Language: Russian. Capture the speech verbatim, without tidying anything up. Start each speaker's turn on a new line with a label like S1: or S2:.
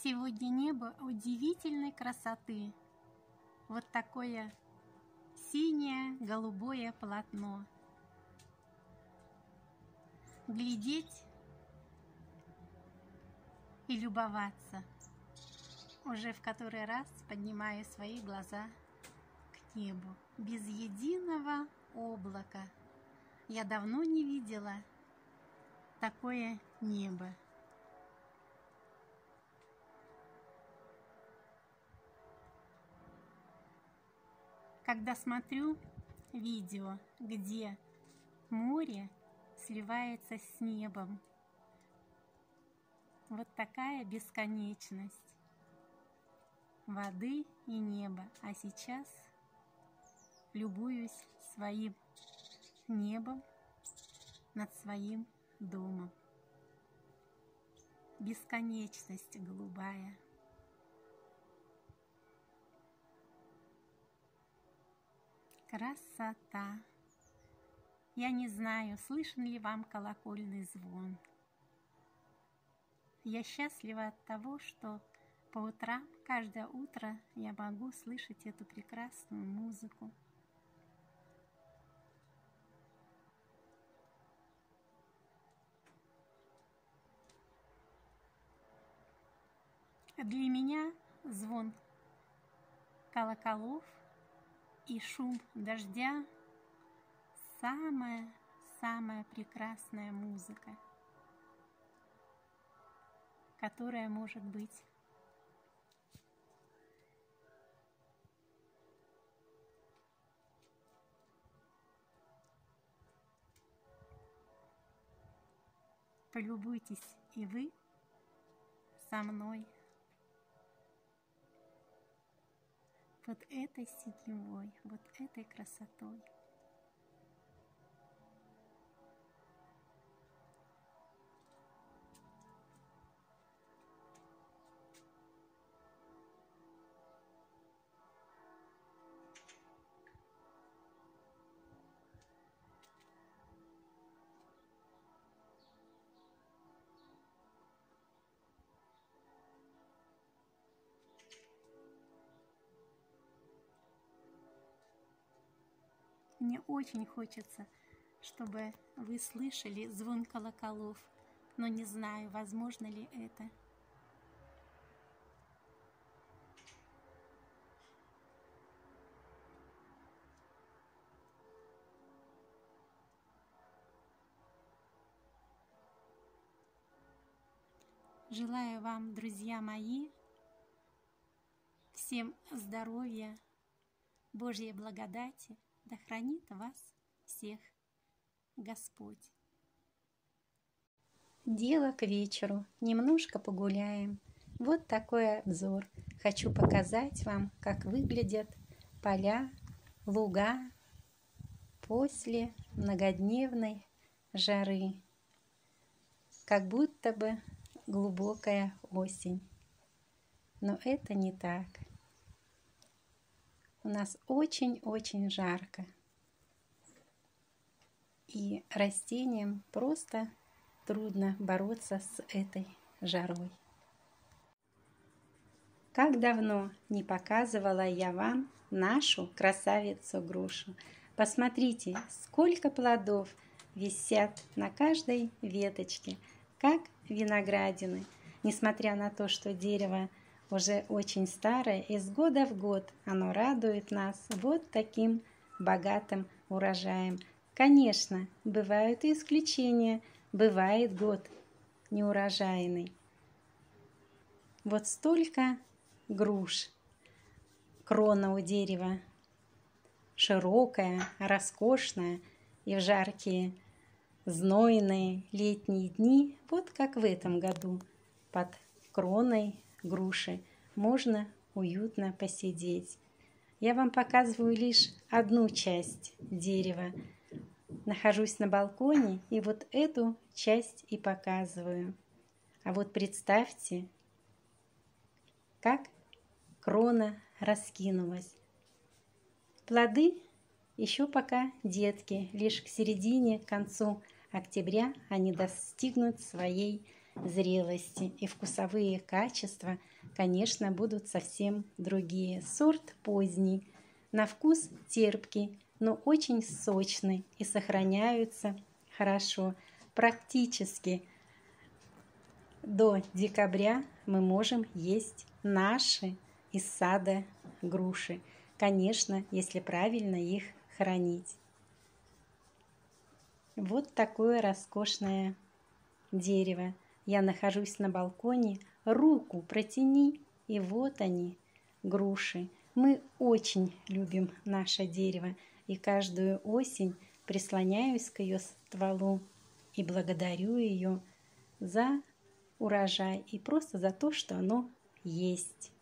S1: Сегодня небо удивительной красоты. Вот такое синее голубое полотно. Глядеть и любоваться. Уже в который раз поднимаю свои глаза к небу. Без единого облака. Я давно не видела такое небо. Когда смотрю видео, где море сливается с небом, вот такая бесконечность воды и неба. А сейчас любуюсь своим небом над своим домом. Бесконечность голубая. Красота! Я не знаю, слышен ли вам колокольный звон. Я счастлива от того, что по утрам, каждое утро я могу слышать эту прекрасную музыку. Для меня звон колоколов и шум дождя – самая-самая прекрасная музыка, которая может быть. Полюбуйтесь и вы со мной вот этой синевой, вот этой красотой. Мне очень хочется, чтобы вы слышали звон колоколов, но не знаю, возможно ли это. Желаю вам, друзья мои, всем здоровья, Божьей благодати. Да хранит вас всех Господь. Дело к вечеру. Немножко погуляем. Вот такой обзор. Хочу показать вам, как выглядят поля, луга после многодневной жары. Как будто бы глубокая осень. Но это не так. У нас очень-очень жарко. И растениям просто трудно бороться с этой жарой. Как давно не показывала я вам нашу красавицу-грушу. Посмотрите, сколько плодов висят на каждой веточке, как виноградины. Несмотря на то, что дерево уже очень старое, из года в год оно радует нас вот таким богатым урожаем. Конечно, бывают и исключения, бывает год неурожайный. Вот столько груш. Крона у дерева широкая, роскошная, и в жаркие, знойные летние дни, вот как в этом году, под кроной груши можно уютно посидеть. Я вам показываю лишь одну часть дерева. Нахожусь на балконе и вот эту часть и показываю. А вот представьте, как крона раскинулась. Плоды еще пока детки, лишь к середине, к концу октября они достигнут своей зрелости, и вкусовые качества, конечно, будут совсем другие. Сорт поздний, на вкус терпкий, но очень сочный и сохраняются хорошо. Практически до декабря мы можем есть наши из сада груши. Конечно, если правильно их хранить. Вот такое роскошное дерево. Я нахожусь на балконе, руку протяни, и вот они, груши. Мы очень любим наше дерево, и каждую осень прислоняюсь к ее стволу и благодарю ее за урожай и просто за то, что оно есть.